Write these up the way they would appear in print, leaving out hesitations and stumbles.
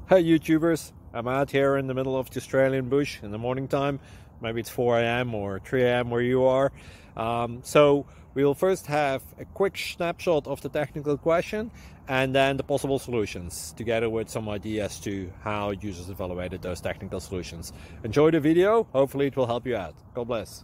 Hey YouTubers, I'm out here in the middle of the Australian bush in the morning time. Maybe it's 4 a.m. or 3 a.m. where you are. So we will first have a quick snapshot of the technical question and then the possible solutions, together with some ideas to how users evaluated those technical solutions. Enjoy the video, hopefully it will help you out. God bless.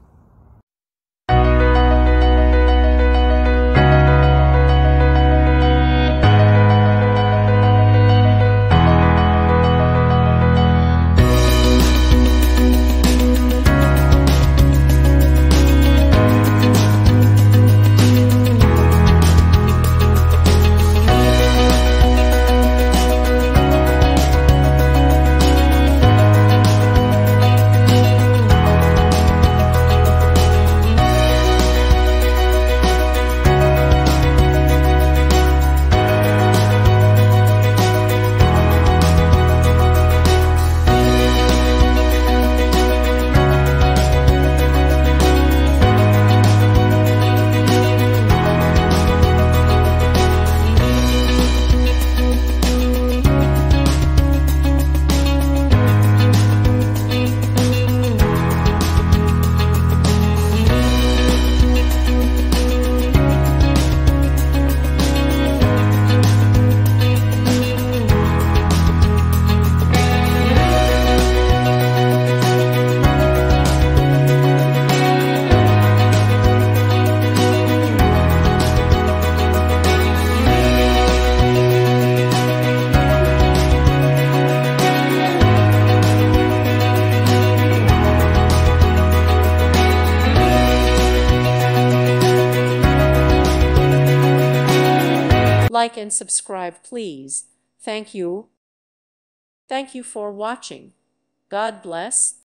Like and subscribe, please. Thank you. Thank you for watching. God bless.